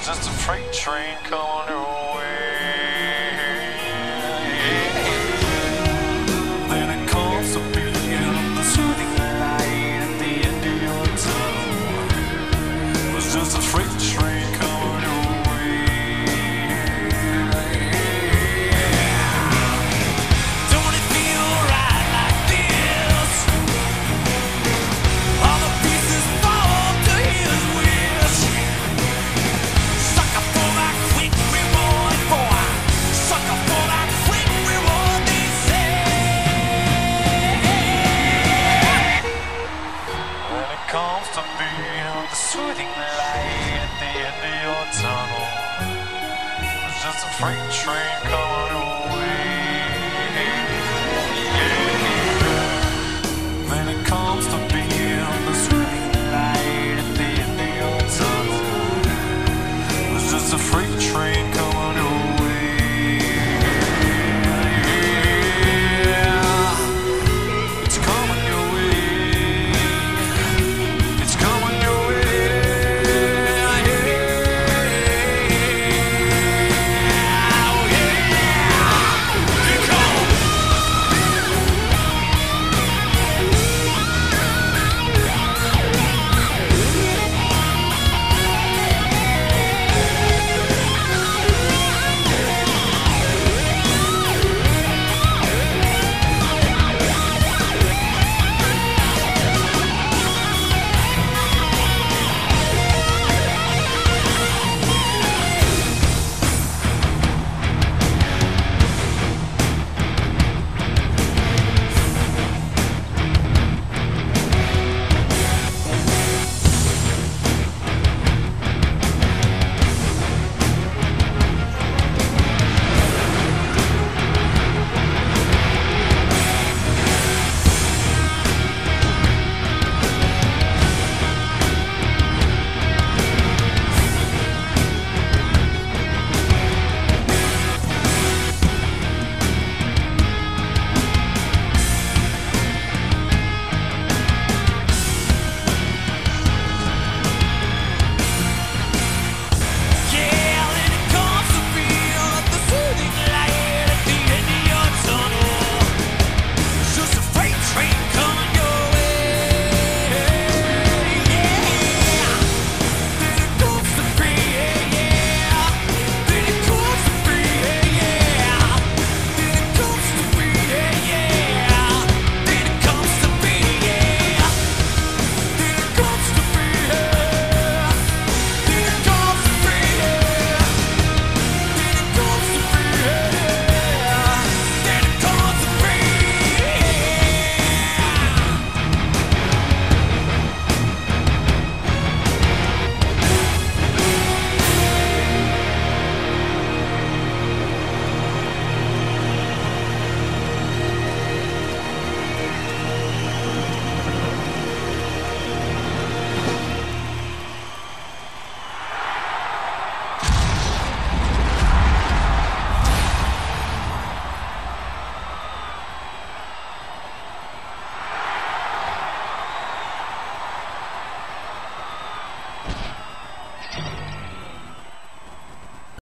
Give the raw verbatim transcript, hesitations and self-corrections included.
just a freight train coming your way. Then it comes to being the soothing light at the end of your tunnel. It was just a freight train coming your way. Don't it feel right like this? All the pieces fall to his wish. Sucker for that quick reward, boy. Sucker for that quick reward, they say. When it comes to being the soothing light at the end of your tunnel, it's just a freight train coming